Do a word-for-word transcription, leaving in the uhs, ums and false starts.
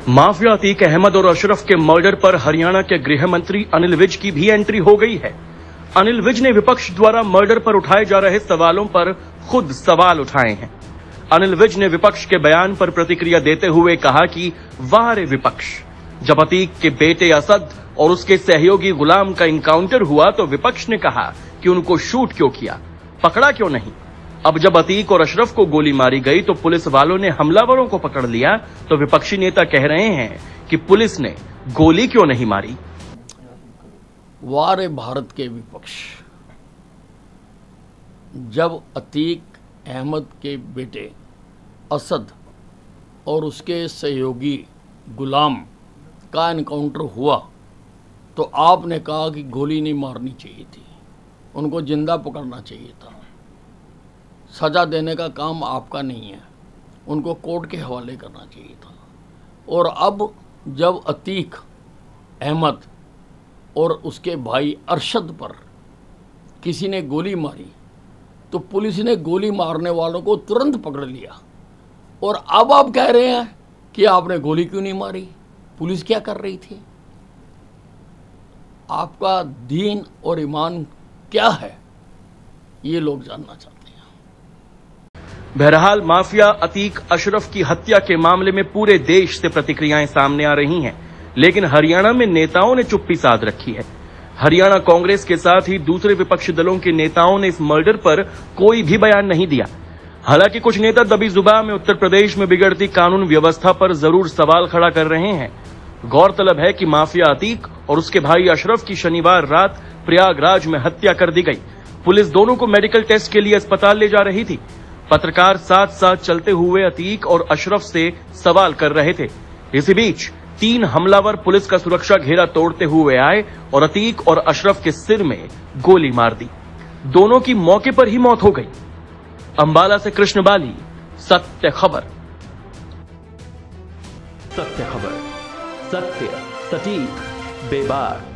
Mafia Atiq Ahmad और अशरफ के murder पर हरियाणा के गृह मंत्री अनिल विज की भी एंट्री हो गई है। अनिल विज ने विपक्ष द्वारा मर्डर पर उठाए जा रहे सवालों पर खुद सवाल उठाए हैं। अनिल विज ने विपक्ष के बयान पर प्रतिक्रिया देते हुए कहा कि वाह रे विपक्ष, जब अतीक के बेटे असद और उसके सहयोगी गुलाम का इनकाउंटर हुआ तो विपक्ष ने कहा कि उनको शूट क्यों किया, पकड़ा क्यों नहीं। अब जब अतीक और अशरफ को गोली मारी गई तो पुलिस वालों ने हमलावरों को पकड़ लिया, तो विपक्षी नेता कह रहे हैं कि पुलिस ने गोली क्यों नहीं मारी। वाह रे भारत के विपक्ष, जब अतीक अहमद के बेटे असद और उसके सहयोगी गुलाम का एनकाउंटर हुआ तो आपने कहा कि गोली नहीं मारनी चाहिए थी, उनको जिंदा पकड़ना चाहिए था। सज़ा देने का काम आपका नहीं है, उनको कोर्ट के हवाले करना चाहिए था। और अब जब अतीक अहमद और उसके भाई अरशद पर किसी ने गोली मारी तो पुलिस ने गोली मारने वालों को तुरंत पकड़ लिया, और अब आप कह रहे हैं कि आपने गोली क्यों नहीं मारी, पुलिस क्या कर रही थी। आपका दीन और ईमान क्या है, ये लोग जानना चाहते हैं। बहरहाल माफिया अतीक अशरफ की हत्या के मामले में पूरे देश से प्रतिक्रियाएं सामने आ रही हैं, लेकिन हरियाणा में नेताओं ने चुप्पी साध रखी है। हरियाणा कांग्रेस के साथ ही दूसरे विपक्षी दलों के नेताओं ने इस मर्डर पर कोई भी बयान नहीं दिया। हालांकि कुछ नेता दबी जुबान में उत्तर प्रदेश में बिगड़ती कानून व्यवस्था पर जरूर सवाल खड़ा कर रहे हैं। गौरतलब है कि माफिया अतीक और उसके भाई अशरफ की शनिवार रात प्रयागराज में हत्या कर दी गई। पुलिस दोनों को मेडिकल टेस्ट के लिए अस्पताल ले जा रही थी। पत्रकार साथ साथ चलते हुए अतीक और अशरफ से सवाल कर रहे थे। इसी बीच तीन हमलावर पुलिस का सुरक्षा घेरा तोड़ते हुए आए और अतीक और अशरफ के सिर में गोली मार दी। दोनों की मौके पर ही मौत हो गई। अंबाला से कृष्ण बाली, सत्य खबर। सत्य खबर, सत्य सटीक बेबाक।